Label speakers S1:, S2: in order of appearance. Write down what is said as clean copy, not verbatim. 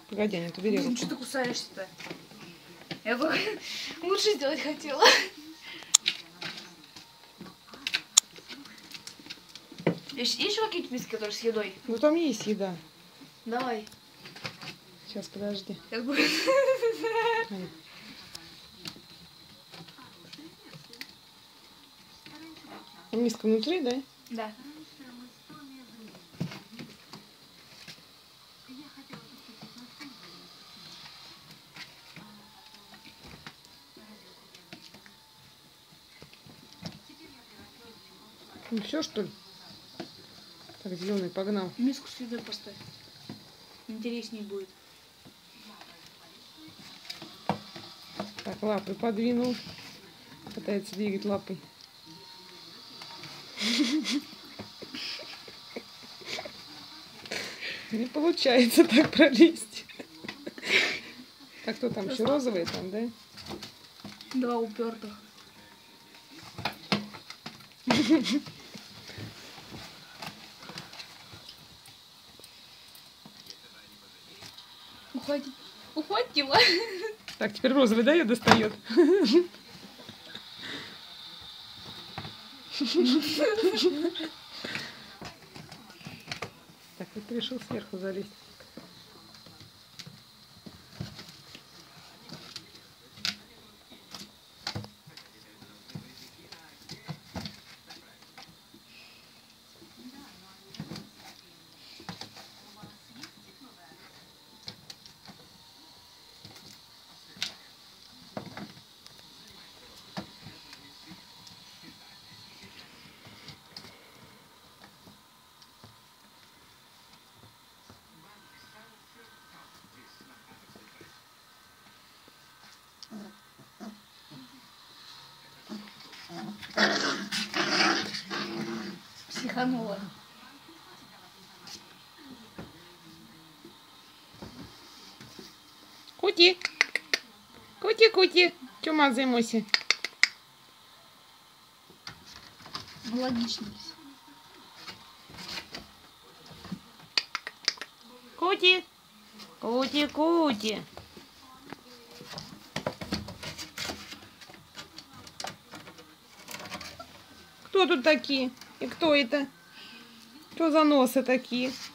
S1: Погоди, нет, убери
S2: Блин,
S1: руку.
S2: что ты кусаешься-то? Я бы лучше сделать хотела. Есть еще какие-то миски, которые с едой?
S1: Ну там есть еда.
S2: Давай.
S1: Сейчас, подожди.
S2: Сейчас будет.
S1: Ай. Миска внутри, да?
S2: Да.
S1: Ну все, что ли? Так, зеленый погнал.
S2: Миску с едой поставь. Интереснее будет.
S1: Так, лапы подвинул. Пытается двигать лапой. Не получается так пролезть. Так, кто там еще розовый там, да?
S2: Два упертых. Ухватить. Ухватила.
S1: Так, теперь розовый, да, ее достает? Так, вот решил сверху залезть.
S2: Психанула.
S1: Кути! Кути-кути! Чё мазаемся?
S2: Логично.
S1: Кути! Кути-кути! Кто тут такие? И кто это? Что за носы такие?